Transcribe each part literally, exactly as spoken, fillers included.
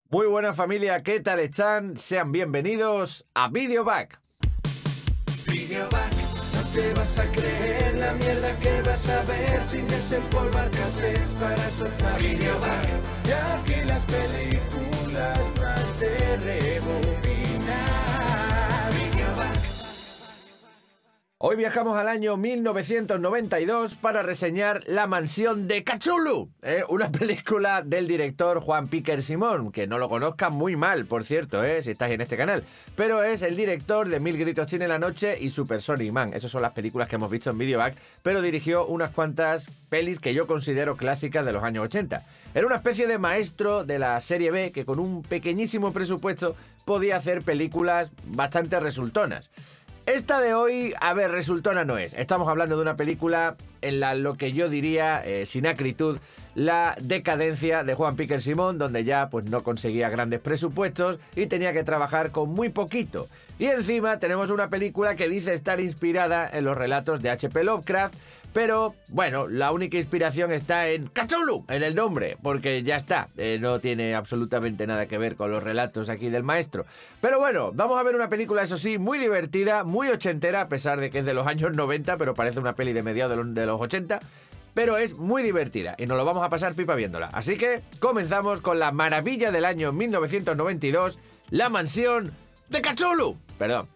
Muy buena familia, ¿qué tal están? Sean bienvenidos a Videoback. Videoback, no te vas a creer la mierda que vas a ver sin desempolvar cassettes para soltar. Videoback, y aquí las películas más de rebobinar. Videoback. Hoy viajamos al año mil novecientos noventa y dos para reseñar La mansión de Cthulhu, ¿eh? Una película del director Juan Piquer Simón, que no lo conozcan muy mal, por cierto, ¿eh? Si estáis en este canal, pero es el director de Mil gritos tiene la noche y Super Sonic Man. Esas son las películas que hemos visto en Videoback, pero dirigió unas cuantas pelis que yo considero clásicas de los años ochenta. Era una especie de maestro de la serie B que con un pequeñísimo presupuesto podía hacer películas bastante resultonas. Esta de hoy, a ver, resultona no es. Estamos hablando de una película en la lo que yo diría, eh, sin acritud, la decadencia de Juan Piquer Simón, donde ya pues no conseguía grandes presupuestos y tenía que trabajar con muy poquito. Y encima tenemos una película que dice estar inspirada en los relatos de H P Lovecraft, pero, bueno, la única inspiración está en Cthulhu, en el nombre, porque ya está, eh, no tiene absolutamente nada que ver con los relatos aquí del maestro. Pero bueno, vamos a ver una película, eso sí, muy divertida, muy ochentera, a pesar de que es de los años noventa, pero parece una peli de mediados de los, de los ochenta, pero es muy divertida y nos lo vamos a pasar pipa viéndola. Así que comenzamos con la maravilla del año mil novecientos noventa y dos, La mansión de Cthulhu. Perdón.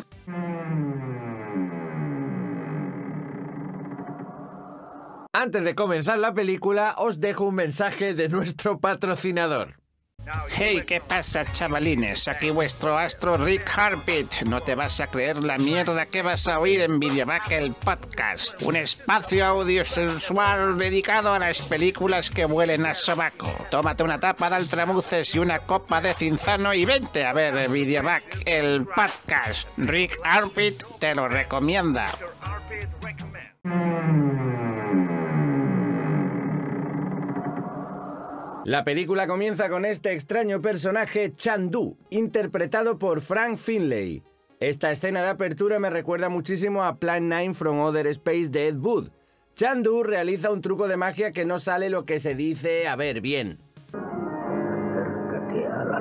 Antes de comenzar la película, os dejo un mensaje de nuestro patrocinador. Hey, ¿qué pasa, chavalines? Aquí vuestro astro Rick Harpit. No te vas a creer la mierda que vas a oír en Videoback, el podcast. Un espacio audiovisual dedicado a las películas que huelen a sobaco. Tómate una tapa de altramuces y una copa de cinzano y vente a ver Videoback, el podcast. Rick Harpit te lo recomienda. La película comienza con este extraño personaje Chandu, interpretado por Frank Finlay. Esta escena de apertura me recuerda muchísimo a Plan nueve from Outer Space de Ed Wood. Chandu realiza un truco de magia que no sale lo que se dice, a ver, bien. Acércate a la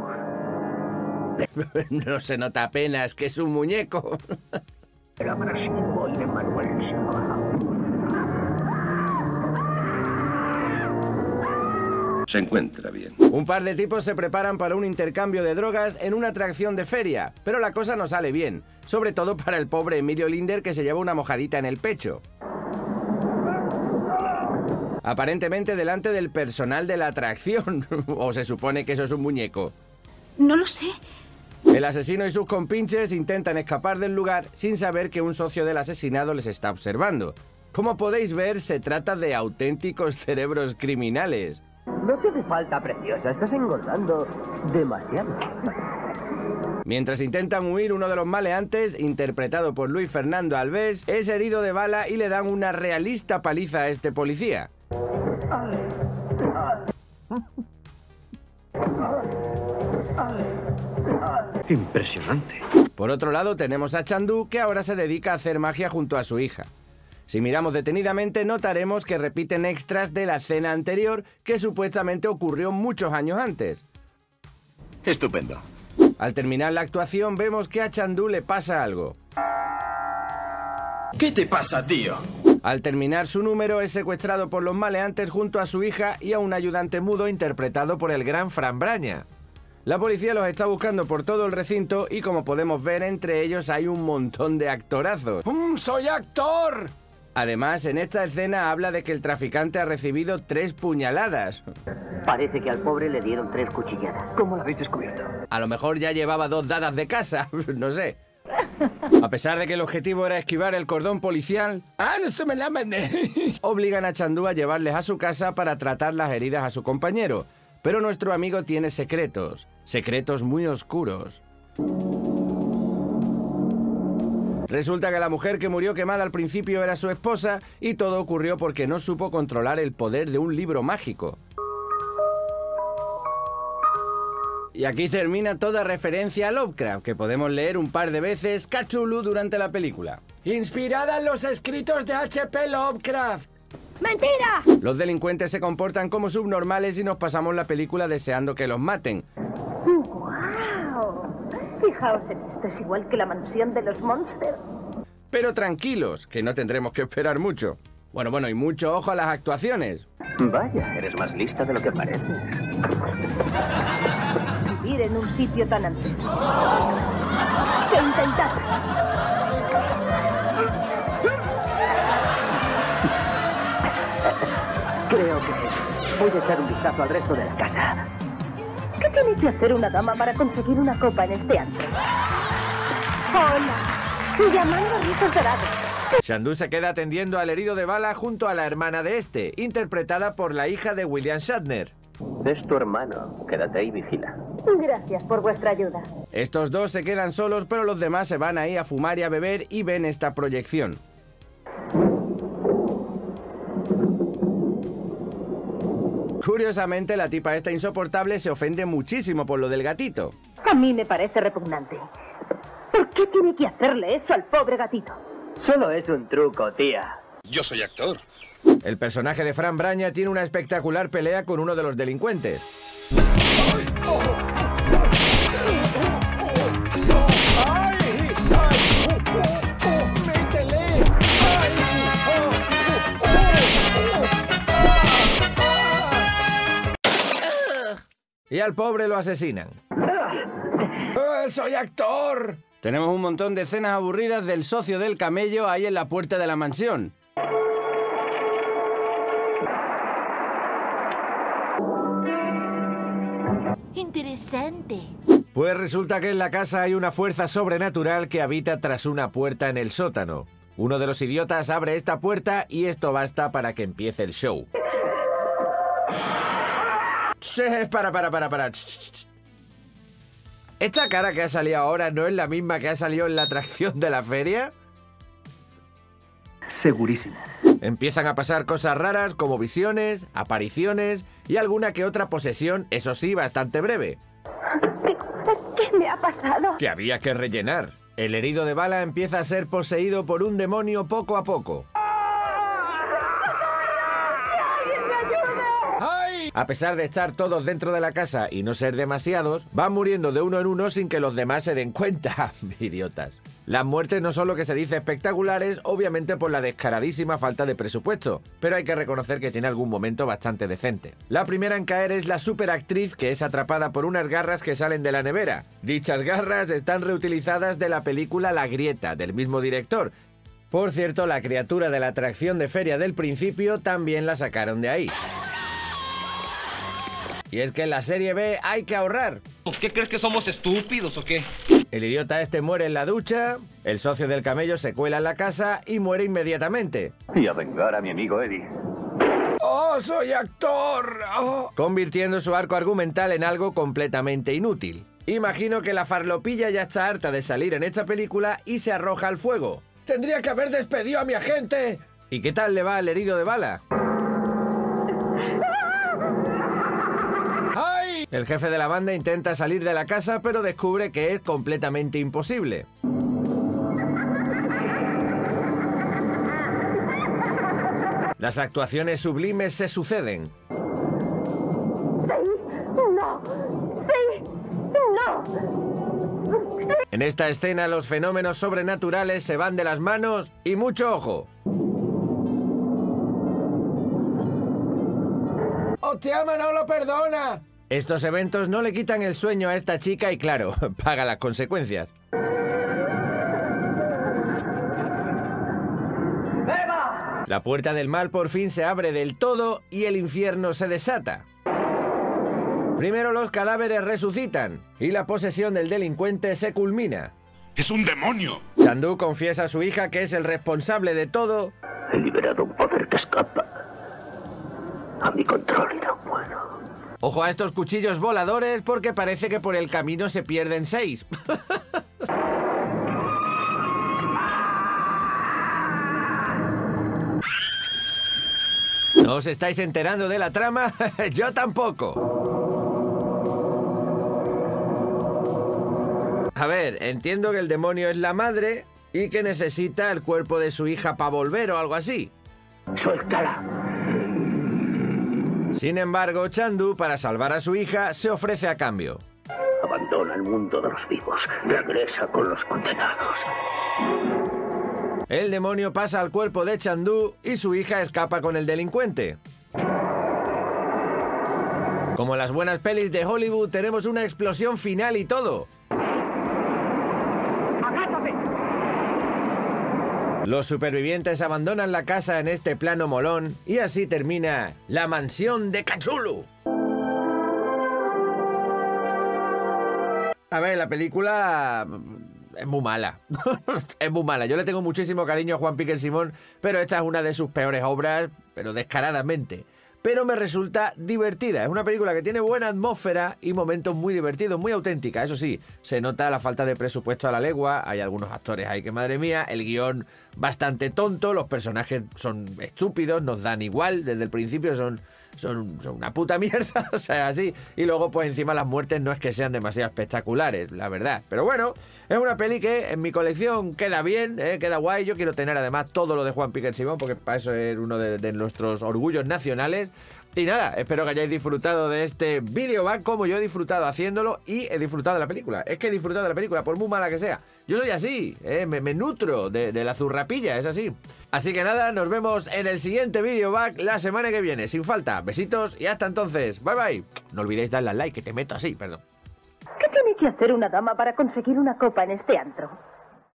luz. No se nota apenas que es un muñeco. El abrasivo de Manuel Silva. Se encuentra bien. Un par de tipos se preparan para un intercambio de drogas en una atracción de feria, pero la cosa no sale bien, sobre todo para el pobre Emilio Linder, que se lleva una mojadita en el pecho. Aparentemente delante del personal de la atracción, o se supone que eso es un muñeco. No lo sé. El asesino y sus compinches intentan escapar del lugar sin saber que un socio del asesinado les está observando. Como podéis ver, se trata de auténticos cerebros criminales. No te hace falta, preciosa. Estás engordando demasiado. Mientras intentan huir, uno de los maleantes, interpretado por Luis Fernando Alves, es herido de bala y le dan una realista paliza a este policía. Impresionante. Por otro lado, tenemos a Chandu, que ahora se dedica a hacer magia junto a su hija. Si miramos detenidamente, notaremos que repiten extras de la escena anterior, que supuestamente ocurrió muchos años antes. Estupendo. Al terminar la actuación, vemos que a Chandu le pasa algo. ¿Qué te pasa, tío? Al terminar su número, es secuestrado por los maleantes junto a su hija y a un ayudante mudo interpretado por el gran Fran Braña. La policía los está buscando por todo el recinto y, como podemos ver, entre ellos hay un montón de actorazos. ¡Mm, soy actor! Además, en esta escena habla de que el traficante ha recibido tres puñaladas. Parece que al pobre le dieron tres cuchilladas. ¿Cómo lo habéis descubierto? A lo mejor ya llevaba dos dadas de casa, no sé. A pesar de que el objetivo era esquivar el cordón policial, ¡Ah, no se me la mandé! obligan a Chandu a llevarles a su casa para tratar las heridas a su compañero. Pero nuestro amigo tiene secretos, secretos muy oscuros. Resulta que la mujer que murió quemada al principio era su esposa y todo ocurrió porque no supo controlar el poder de un libro mágico. Y aquí termina toda referencia a Lovecraft, que podemos leer un par de veces Cthulhu durante la película. Inspirada en los escritos de H P Lovecraft. ¡Mentira! Los delincuentes se comportan como subnormales y nos pasamos la película deseando que los maten. ¡Guau! Fijaos en esto, es igual que la mansión de los Monsters. Pero tranquilos, que no tendremos que esperar mucho. Bueno, bueno, y mucho ojo a las actuaciones. Vaya, eres más lista de lo que pareces. Vivir en un sitio tan antiguo. ¿Qué intentas? Creo que voy a echar un vistazo al resto de la casa. ¿Qué tiene que hacer una dama para conseguir una copa en este antro? Hola, llamando a rizos dorados. Shandu se queda atendiendo al herido de bala junto a la hermana de este, interpretada por la hija de William Shatner. Es tu hermano. Quédate y vigila. Gracias por vuestra ayuda. Estos dos se quedan solos, pero los demás se van ahí a fumar y a beber y ven esta proyección. Curiosamente, la tipa esta insoportable se ofende muchísimo por lo del gatito. A mí me parece repugnante. ¿Por qué tiene que hacerle eso al pobre gatito? Solo es un truco, tía. Yo soy actor. El personaje de Fran Braña tiene una espectacular pelea con uno de los delincuentes. Y al pobre lo asesinan. ¡Eh, ¡Soy actor! Tenemos un montón de escenas aburridas del socio del camello ahí en la puerta de la mansión. Interesante. Pues resulta que en la casa hay una fuerza sobrenatural que habita tras una puerta en el sótano. Uno de los idiotas abre esta puerta y esto basta para que empiece el show. Para, para, para, para. ¿Esta cara que ha salido ahora no es la misma que ha salido en la atracción de la feria? Segurísimo. Empiezan a pasar cosas raras como visiones, apariciones y alguna que otra posesión, eso sí, bastante breve. ¿Qué, qué me ha pasado? Que había que rellenar. El herido de bala empieza a ser poseído por un demonio poco a poco. A pesar de estar todos dentro de la casa y no ser demasiados, van muriendo de uno en uno sin que los demás se den cuenta. Idiotas. Las muertes no son lo que se dice espectaculares, obviamente por la descaradísima falta de presupuesto, pero hay que reconocer que tiene algún momento bastante decente. La primera en caer es la superactriz que es atrapada por unas garras que salen de la nevera. Dichas garras están reutilizadas de la película La Grieta, del mismo director. Por cierto, la criatura de la atracción de feria del principio también la sacaron de ahí. Y es que en la serie B hay que ahorrar. ¿Qué crees que somos estúpidos o qué? El idiota este muere en la ducha, el socio del camello se cuela en la casa y muere inmediatamente. Y a vengar a mi amigo Eddie. ¡Oh, soy actor! Oh. Convirtiendo su arco argumental en algo completamente inútil. Imagino que la farlopilla ya está harta de salir en esta película y se arroja al fuego. ¡Tendría que haber despedido a mi agente! ¿Y qué tal le va al herido de bala? El jefe de la banda intenta salir de la casa, pero descubre que es completamente imposible. Las actuaciones sublimes se suceden. ¡Sí! ¡No! ¡Sí! ¡No! En esta escena los fenómenos sobrenaturales se van de las manos y mucho ojo. ¡Oh, te ama, no lo perdona! Estos eventos no le quitan el sueño a esta chica y, claro, paga las consecuencias. ¡Eva! La puerta del mal por fin se abre del todo y el infierno se desata. Primero los cadáveres resucitan y la posesión del delincuente se culmina. ¡Es un demonio! Shandu confiesa a su hija que es el responsable de todo. He liberado un poder que escapa a mi control y no puedo. Ojo a estos cuchillos voladores porque parece que por el camino se pierden seis. ¿No os estáis enterando de la trama? Yo tampoco. A ver, entiendo que el demonio es la madre y que necesita el cuerpo de su hija para volver o algo así. Suéltala. Sin embargo, Chandu, para salvar a su hija, se ofrece a cambio. Abandona el mundo de los vivos. Regresa con los condenados. El demonio pasa al cuerpo de Chandu y su hija escapa con el delincuente. Como en las buenas pelis de Hollywood, tenemos una explosión final y todo. ¡Agáchate! Los supervivientes abandonan la casa en este plano molón y así termina la mansión de Cthulhu. A ver, la película es muy mala. Es muy mala. Yo le tengo muchísimo cariño a Juan Piquer Simón, pero esta es una de sus peores obras, pero descaradamente. Pero me resulta divertida. Es una película que tiene buena atmósfera y momentos muy divertidos, muy auténtica. Eso sí, se nota la falta de presupuesto a la legua. Hay algunos actores ahí que, madre mía, el guión bastante tonto, los personajes son estúpidos, nos dan igual, desde el principio son, son, son una puta mierda, o sea, así. Y luego, pues encima las muertes no es que sean demasiado espectaculares, la verdad. Pero bueno, es una peli que en mi colección queda bien, ¿eh? Queda guay. Yo quiero tener además todo lo de Juan Piquer Simón, porque para eso es uno de, de nuestros orgullos nacionales. Y nada, espero que hayáis disfrutado de este videoback como yo he disfrutado haciéndolo y he disfrutado de la película. Es que he disfrutado de la película, por muy mala que sea. Yo soy así, ¿eh? me, me nutro de, de la zurrapilla, es así. Así que nada, nos vemos en el siguiente videoback la semana que viene, sin falta. Besitos y hasta entonces. Bye bye. No olvidéis darle al like, que te meto así, perdón. ¿Qué tiene que hacer una dama para conseguir una copa en este antro?